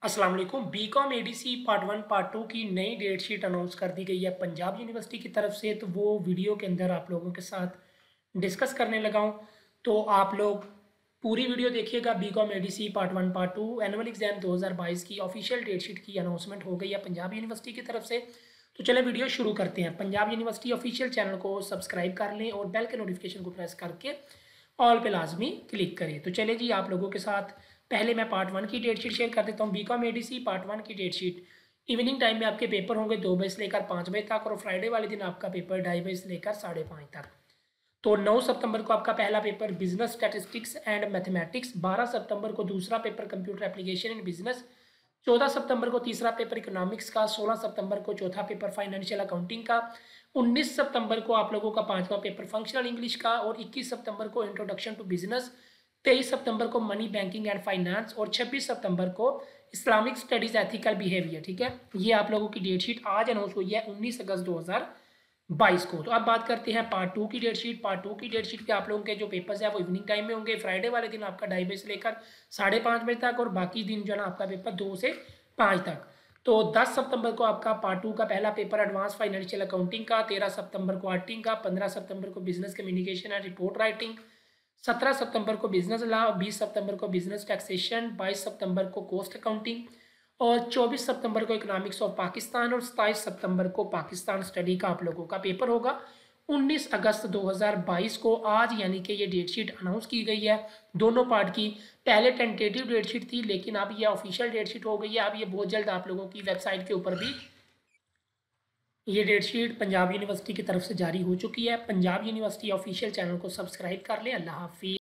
अस्सलाम वालेकुम। BCom ADC part 1 part 2 की नई डेट शीट अनाउंस कर दी गई है पंजाब यूनिवर्सिटी की तरफ से। तो वो वीडियो के अंदर आप लोगों के साथ डिस्कस करने लगा हूँ। तो आप लोग पूरी वीडियो देखिएगा। BCom ADC part 1 part 2 annual exam 2022 की ऑफिशियल डेट शीट की अनाउंसमेंट हो गई है पंजाब यूनिवर्सिटी की तरफ से। तो चले वीडियो शुरू करते हैं। पंजाब यूनिवर्सिटी ऑफिशियल चैनल को सब्सक्राइब कर लें और बेल के नोटिफिकेशन को प्रेस करके ऑल पे लाजमी क्लिक करें। तो चले जी, आप लोगों के साथ पहले मैं पार्ट 1 की डेट शीट शेयर कर देता हूँ। बीकॉम एडीसी पार्ट 1 की डेट शीट इवनिंग टाइम में आपके पेपर होंगे 2 बजे से लेकर 5 बजे तक, और फ्राइडे वाले दिन आपका पेपर 2:30 बजे से लेकर 5:30 तक। तो 9 सितंबर को आपका पहला paper business statistics and mathematics, 12 सितंबर को दूसरा paper computer application in business, 14 सितंबर को तीसरा पेपर इकोनॉमिक्स का, 16 सितंबर को चौथा पेपर फाइनेंशियल अकाउंटिंग का, 19 सितंबर को आप लोगों का पांचवा पेपर फंक्शनल इंग्लिश का, और 21 सितंबर को इंट्रोडक्शन टू बिजनेस, 23 सितंबर को मनी बैंकिंग एंड फाइनेंस, और 26 सितंबर को इस्लामिक स्टडीज एथिकल बिहेवियर। ठीक है, ये आप लोगों की डेट शीट आज अनाउंस हुई है 19 अगस्त 2022 को। तो अब बात करते हैं पार्ट 2 की डेट शीट। पार्ट 2 की डेट शीट पे आप लोगों के जो पेपर्स है वो इवनिंग टाइम में होंगे। फ्राइडे वाले दिन आपका 2:30 बजे से लेकर 5:30 बजे तक, और बाकी दिन जो है ना आपका पेपर 2 से 5 तक। तो 10 सितंबर को आपका पार्ट 2 का पहला पेपर एडवांस फाइनेंशियल अकाउंटिंग का, 13 सितंबर को ऑडिटिंग का, 15 सितंबर को business communication and report writing, 17 सितंबर को बिजनेस लॉ, 20 सितंबर को बिजनेस टैक्सेशन, 22 सितंबर को कॉस्ट अकाउंटिंग, और 24 सितंबर को इकोनॉमिक्स ऑफ पाकिस्तान, और 27 सितंबर को पाकिस्तान स्टडी का आप लोगों का पेपर होगा। 19 अगस्त 2022 को आज यानी कि ये डेट शीट अनाउंस की गई है दोनों पार्ट की। पहले टेंटेटिव डेट शीट थी, लेकिन अब ये ऑफिशियल डेट शीट हो गई है। अब ये बहुत जल्द आप लोगों की वेबसाइट के ऊपर भी ये डेट शीट पंजाब यूनिवर्सिटी की तरफ से जारी हो चुकी है। पंजाब यूनिवर्सिटी ऑफिशियल चैनल को सब्सक्राइब कर लें। अल्लाह हाफिज़।